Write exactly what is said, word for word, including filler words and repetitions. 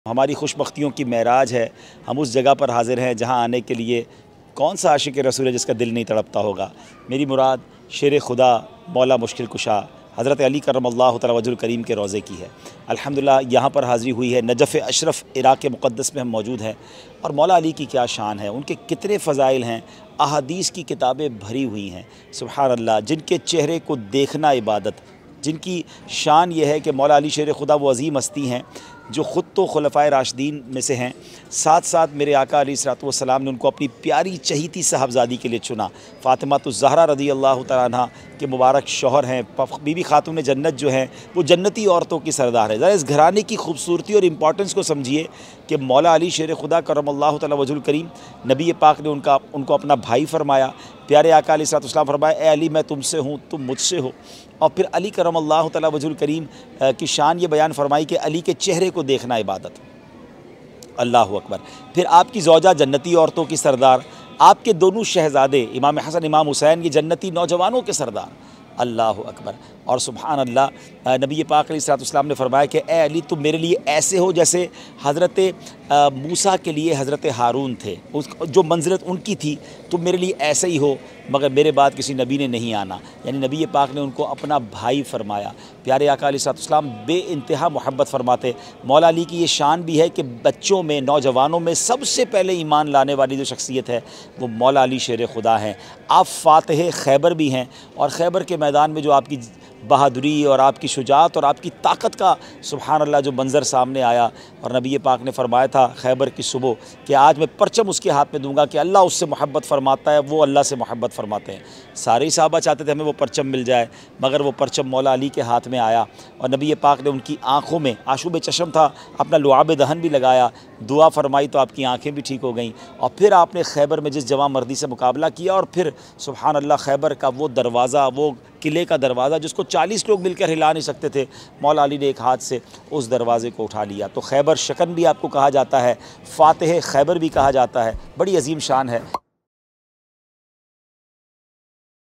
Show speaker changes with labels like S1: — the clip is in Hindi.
S1: हमारी खुशबख्तियों की महराज है। हम उस जगह पर हाज़िर हैं जहाँ आने के लिए कौन सा आशिक़ रसूल है जिसका दिल नहीं तड़पता होगा। मेरी मुराद शेर खुदा मौला मुश्किल कुशा हज़रत अली करमल्लाहु तआला वजहुल करीम के रोज़े की है। अल्हम्दुलिल्लाह यहाँ पर हाज़िरी हुई है। नजफ़ अशरफ़ इराक़ के मुक़द्दस में हम मौजूद हैं और मौला अली की क्या शान है, उनके कितने फ़ज़ाइल हैं। अहादीस की किताबें भरी हुई हैं। सुबहान अल्लाह, जिनके चेहरे को देखना इबादत, जिनकी शान ये है कि मौला अली शेर खुदा वो अज़ीम हस्ती हैं जो ख़ुद तो खुलफ़ाए राशिदीन में से हैं, साथ साथ मेरे आका अलैहिस्सलातु वस्सलाम ने उनको अपनी प्यारी चहीती साहबज़ादी के लिए चुना। फ़ातिमातुज़ ज़हरा रज़ी अल्लाह तआला अन्हा के मुबारक शौहर हैं। बीबी खातून जन्नत जो हैं वो जन्नती औरतों की सरदार है। ज़रा इस घराने की खूबसूरती और इम्पॉर्टेंस को समझिए कि मौला अली शेर खुदा करमल्लाहु तआला वजहुल करीम, नबी पाक ने उनका उनको अपना भाई फरमाया। प्यारे आका अलैहिस्सलातु वस्सलाम फरमाया, ए अली मैं तुमसे हूँ, तुम मुझसे हो। और फिर अली करमल्लाहु तआला वजहुल करीम की शान ये बयान फरमाई कि अली के चेहरे को देखना इबादत। अल्लाहु अकबर। फिर आपकी ज़ौजा जन्नती औरतों की सरदार, आपके दोनों शहज़ादे इमाम हसन इमाम हुसैन ये जन्नती नौजवानों के सरदार। अल्लाहु अकबर। और सुबहान अल्लाह, नबी पाक अलैहिस्सलातु वस्सलाम ने फरमाया कि ए अली तुम मेरे लिए ऐसे हो जैसे हज़रत मूसा के लिए हज़रत हारून थे, उस जो मंज़िलत उनकी थी, तुम मेरे लिए ऐसे ही हो, मगर मेरे बाद किसी नबी ने नहीं आना। यानी नबी पाक ने उनको अपना भाई फरमाया। प्यारे आका अलैहिस्सलातु वस्सलाम बेइंतहा मोहब्बत फरमाते। मौला अली की ये शान भी है कि बच्चों में, नौजवानों में सबसे पहले ईमान लाने वाली जो शख्सियत है वो मौला अली शेर खुदा हैं। आप फ़ातिह खैबर भी हैं और खैबर के मैदान में जो आपकी बहादुरी और आपकी शुजाअत और आपकी ताकत का सुबहान अल्लाह जो मंज़र सामने आया, और नबी पाक ने फरमाया था खैबर की सुबह कि आज मैं परचम उसके हाथ में दूंगा कि अल्लाह उससे मोहब्बत फरमाता है, वो अल्लाह से मोहब्बत फरमाते हैं। सारे ही सहाबा चाहते थे हमें वो परचम मिल जाए, मगर वो परचम मौला अली के हाथ में आया और नबी पाक ने उनकी आँखों में आशूब चशम था, अपना लुआब दहन भी लगाया, दुआ फरमाई तो आपकी आँखें भी ठीक हो गईं। और फिर आपने खैबर में जिस जवां मर्दी से मुकाबला किया, और फिर सुबहान अल्लाह खैबर का वो दरवाज़ा, वो किले का दरवाज़ा जिसको चालीस लोग मिलकर हिला नहीं सकते थे, मौला अली ने एक हाथ से उस दरवाज़े को उठा लिया। तो खैबर शकन भी आपको कहा जाता है, फ़ातिह खैबर भी कहा जाता है। बड़ी अजीम शान है।